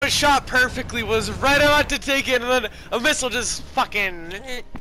was shot perfectly was right about to take it, and then a missile just fucking.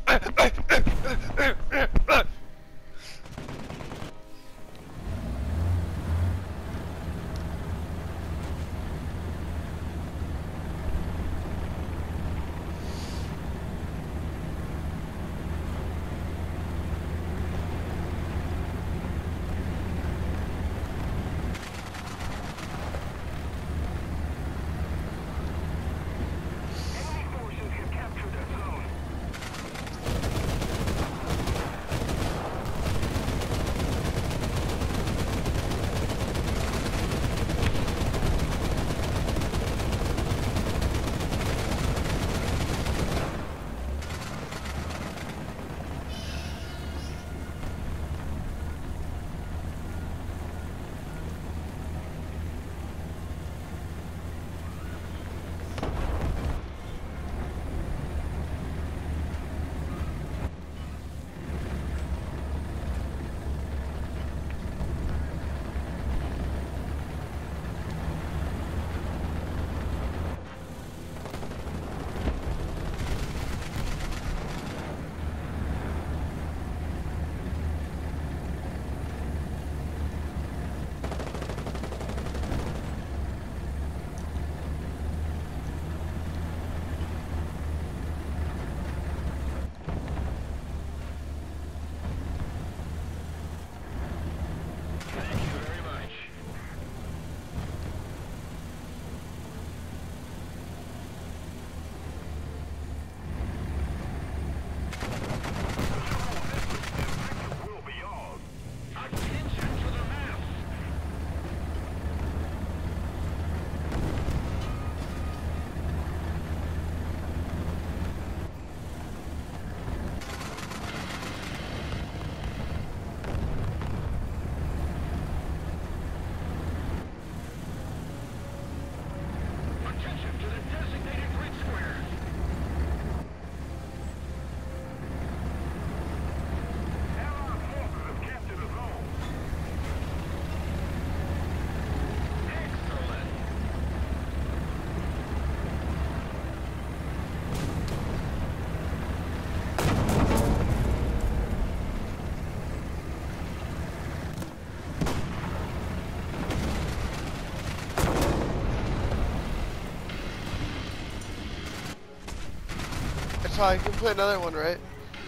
I can play another one, right?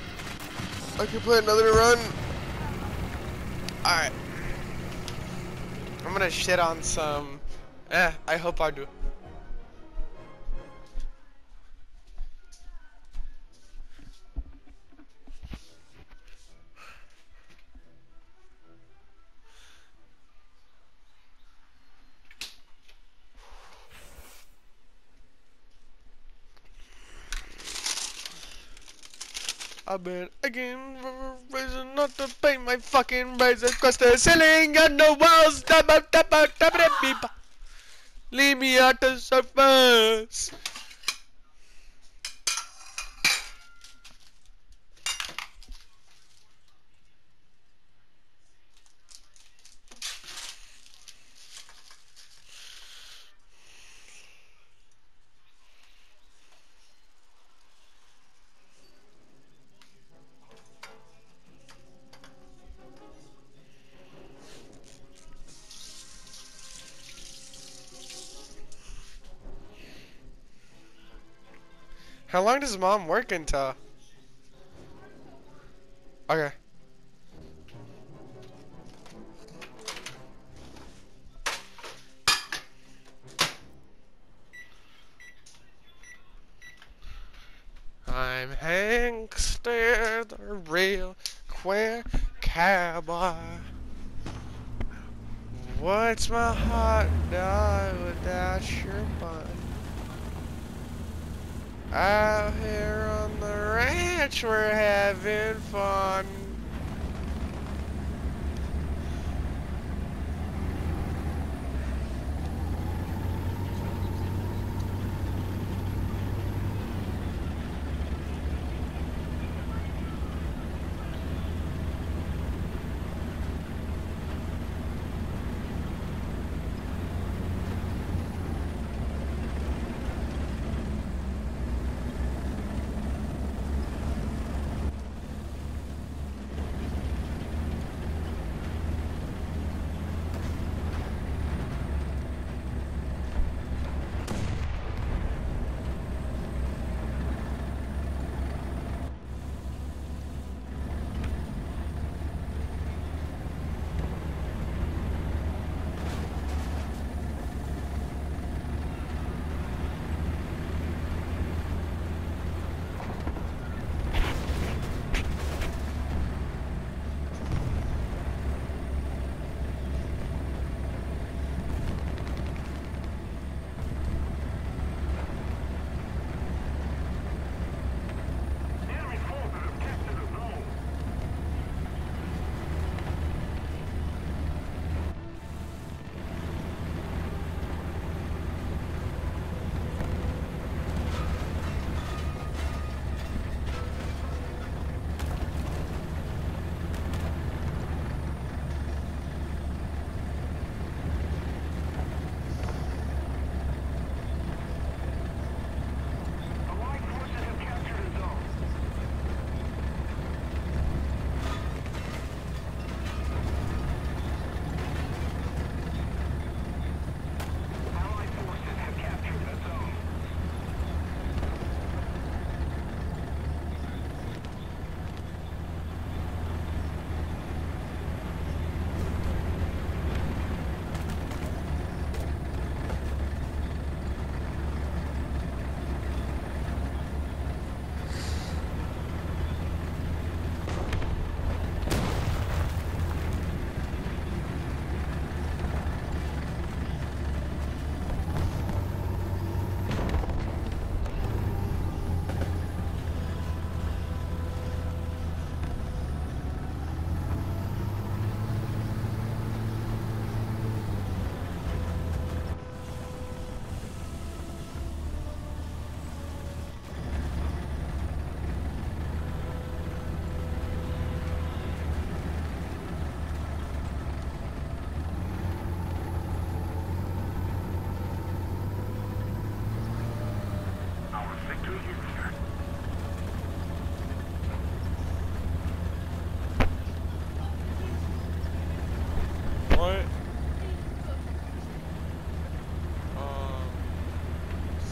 I can play another run. Alright. I'm gonna shit on some. I hope I do. I've been again reason not to pay my fucking raise across the ceiling and the walls. Leave me at the surface. How long does mom work until? Okay. I'm Hankster, the real queer cowboy. What's my hot dog without your bun? Out here on the ranch, we're having fun.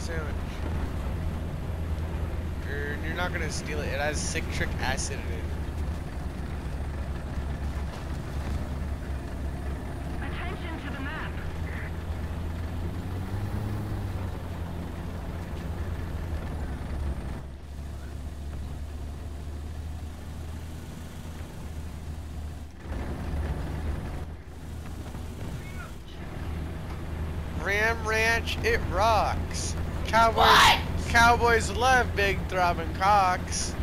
sandwich. And you're not gonna steal it. It has citric acid in it. Attention to the map. Ram Ranch, it rocks. Cowboys, What? Cowboys love big throbbing cocks.